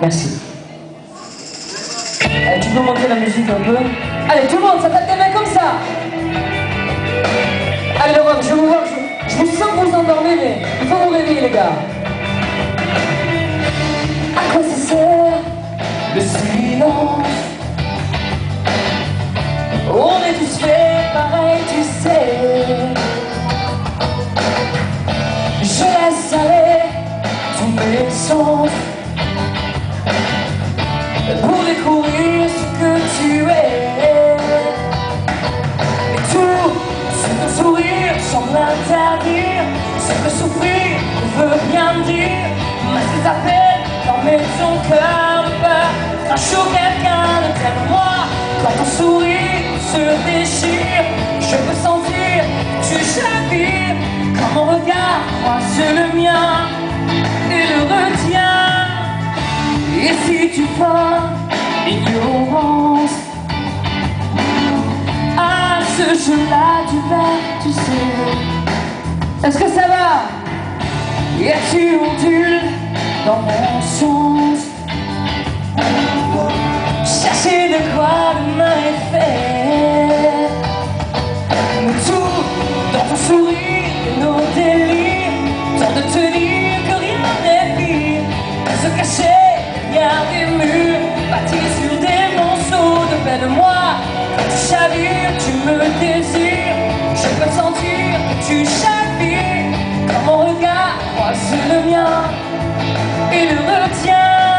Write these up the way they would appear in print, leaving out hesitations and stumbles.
Merci. Allez, tu peux monter la musique un peu. Allez, tout le monde, ça tape des mains comme ça. Allez, le rock, je vous vois, je vous sens que vous endormez, mais il faut vous réveiller, les gars. À quoi ça sert le silence? On est tous faits pareil, tu sais. Je laisse aller tous mes sens pour découvrir ce que tu es. Et tout ce que sourire semble interdire, ce que souffrir veut bien dire. Masquer ta peine, fermer ton cœur de peur, un chaud quelqu'un de tel moi. Quand ton sourire se déchire, je peux sentir que tu chavires. Quand mon regard croise le mien et le retient. Et si tu feins l'ignorance, à ce jeu-là tu perds, tu sais. Est-ce que ça va? Et tu ondules dans mon sens, chercher de quoi demain est fait. Mais tout dans ton sourire et nos délires, tant de te dire que rien n'est pire. Se cacher derrière des murs, bâtis sur des monceaux de peine. Moi, quand tu chavires, tu me désires. Je peux sentir que tu chavires. Quand mon regard croise le mien et le retient.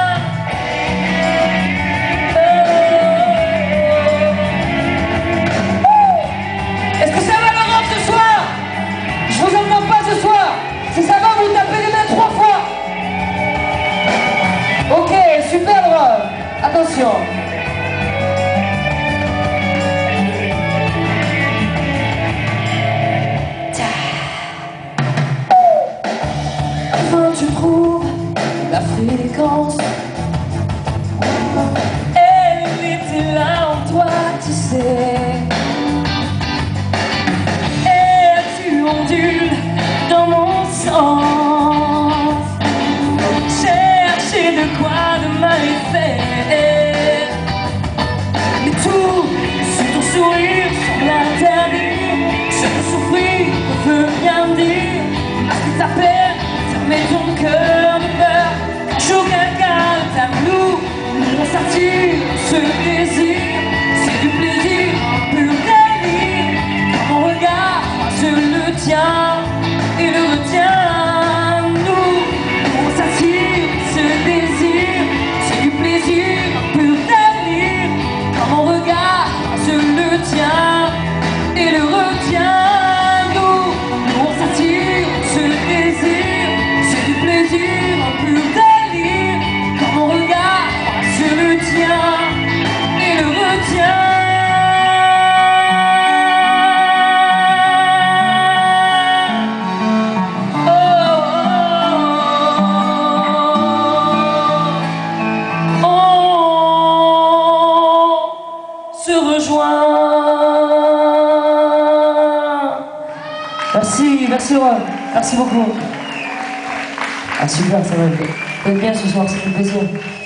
Est-ce que ça va le rock ce soir? Je vous entends pas ce soir. Si ça va, vous tapez les mains 3 fois. Ok, super drôle. Attention. Enfin tu trouves la fréquence. Elle était là en toi, tu sais. Et tu ondules dans mon sens, chercher de quoi demain est fait. Mais tout sur ton sourire semble interdire, ce que souffrir veut bien dire. Masquer ta peine, fermer ton cœur de peur, qu'un jour quelqu'un t'avoue. Nous ressentir ce désir, c'est du plaisir, un pur délire. Quand mon regard croise le tien et le retient, nous ressentir ce désir, c'est du plaisir, un pur délire. Quand mon regard croise le tien et le retient, nous ressentir ce désir, c'est du plaisir, un pur délire. Quand mon regard croise le tien et le retient. Merci Ron, merci beaucoup. Ah super, ça va être bien ce soir, ça fait plaisir.